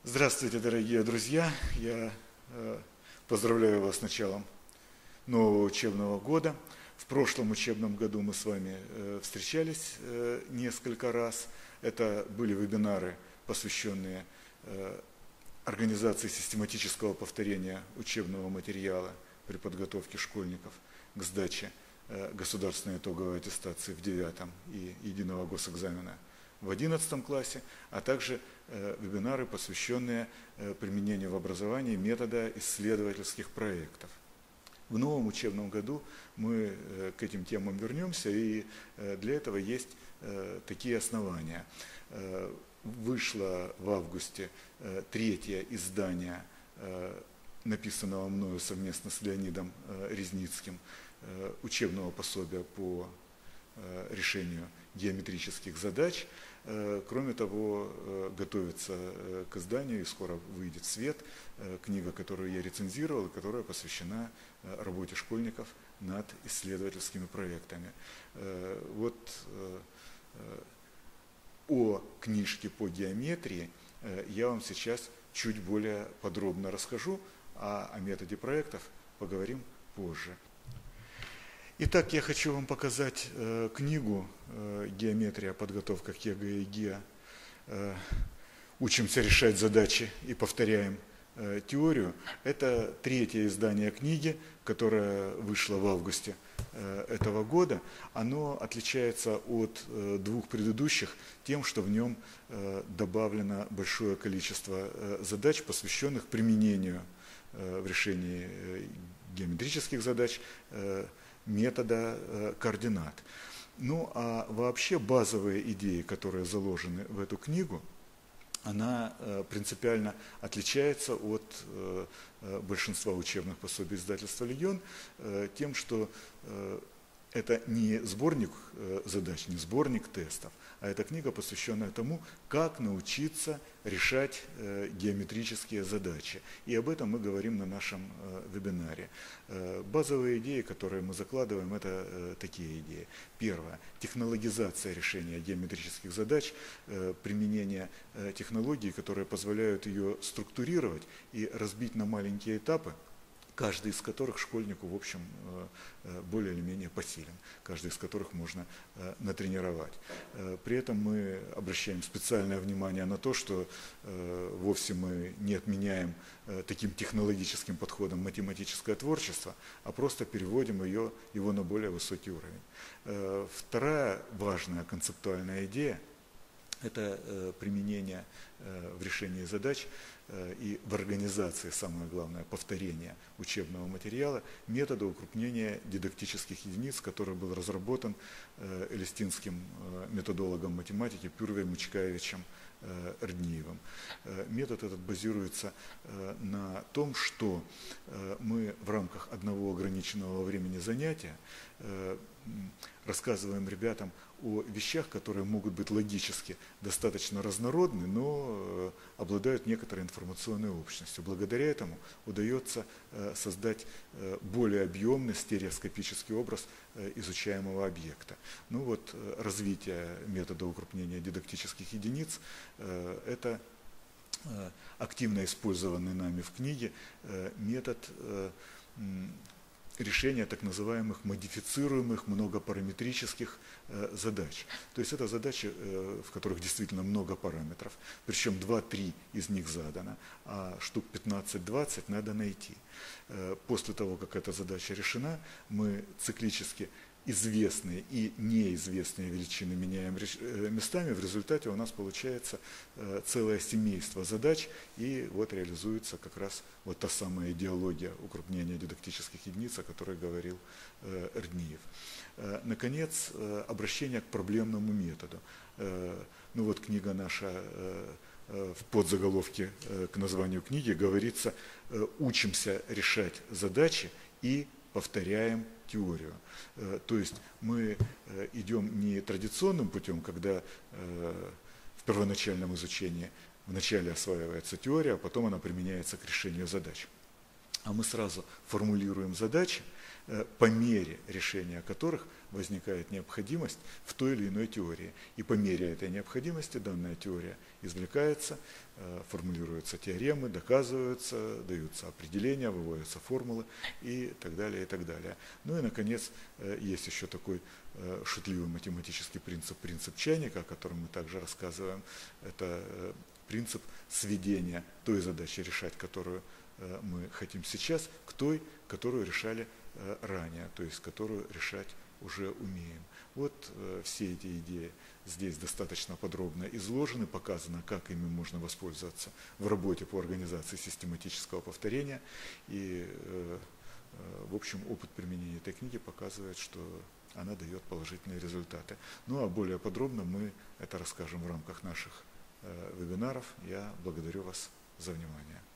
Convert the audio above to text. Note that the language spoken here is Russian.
Здравствуйте, дорогие друзья! Я поздравляю вас с началом нового учебного года. В прошлом учебном году мы с вами встречались несколько раз. Это были вебинары, посвященные организации систематического повторения учебного материала при подготовке школьников к сдаче государственной итоговой аттестации в 9 и единого госэкзамена в 11 классе, а также вебинары, посвященные применению в образовании метода исследовательских проектов. В новом учебном году мы к этим темам вернемся, и для этого есть такие основания. Вышло в августе третье издание, написанного мною совместно с Леонидом Резницким, учебного пособия по решению геометрических задач. Кроме того, готовится к изданию и скоро выйдет в свет книга, которую я рецензировал, и которая посвящена работе школьников над исследовательскими проектами. Вот о книжке по геометрии я вам сейчас чуть более подробно расскажу, а о методе проектов поговорим позже. Итак, я хочу вам показать книгу «Геометрия. Подготовка к ЕГЭ и ГИА. Учимся решать задачи и повторяем теорию». Это третье издание книги, которое вышло в августе этого года. Оно отличается от двух предыдущих тем, что в нем добавлено большое количество задач, посвященных применению в решении геометрических задач метода координат. Ну а вообще базовые идеи, которые заложены в эту книгу, она принципиально отличается от большинства учебных пособий издательства «Легион» тем, что это не сборник задач, не сборник тестов, а это книга, посвященная тому, как научиться решать геометрические задачи. И об этом мы говорим на нашем вебинаре. Базовые идеи, которые мы закладываем, это такие идеи. Первое. Технологизация решения геометрических задач, применение технологий, которые позволяют ее структурировать и разбить на маленькие этапы, каждый из которых школьнику, в общем, более или менее посилен, каждый из которых можно натренировать. При этом мы обращаем специальное внимание на то, что вовсе мы не отменяем таким технологическим подходом математическое творчество, а просто переводим его на более высокий уровень. Вторая важная концептуальная идея – это применение в решении задач и в организации, самое главное, повторения учебного материала, метода укрупнения дидактических единиц, который был разработан элистинским методологом математики Пюрвием Мучкаевичем Эрдниевым. Метод этот базируется на том, что мы в рамках одного ограниченного времени занятия рассказываем ребятам о вещах, которые могут быть логически достаточно разнородны, но обладают некоторой информационной общностью. Благодаря этому удается создать более объемный стереоскопический образ изучаемого объекта. Ну вот, развитие метода укрупнения дидактических единиц – это активно использованный нами в книге метод решения так называемых модифицируемых многопараметрических задач. То есть это задачи, в которых действительно много параметров, причем 2-3 из них задано, а штук 15-20 надо найти. После того, как эта задача решена, мы циклически известные и неизвестные величины меняем местами, в результате у нас получается целое семейство задач, и вот реализуется как раз вот та самая идеология укрупнения дидактических единиц, о которой говорил Эрдниев. Наконец, обращение к проблемному методу. Ну вот книга наша, в подзаголовке к названию книги говорится «Учимся решать задачи и повторяем теорию». То есть мы идем не традиционным путем, когда в первоначальном изучении вначале осваивается теория, а потом она применяется к решению задач. А мы сразу формулируем задачи, по мере решения которых возникает необходимость в той или иной теории. И по мере этой необходимости данная теория извлекается, формулируются теоремы, доказываются, даются определения, выводятся формулы и так далее, и так далее. Ну и, наконец, есть еще такой шутливый математический принцип, принцип чайника, о котором мы также рассказываем. Это принцип сведения той задачи решать, которую мы хотим сейчас, к той, которую решали ранее, то есть которую решать уже умеем. Вот все эти идеи здесь достаточно подробно изложены, показано, как ими можно воспользоваться в работе по организации систематического повторения. И, в общем, опыт применения этой книги показывает, что она дает положительные результаты. Ну а более подробно мы это расскажем в рамках наших вебинаров. Я благодарю вас за внимание.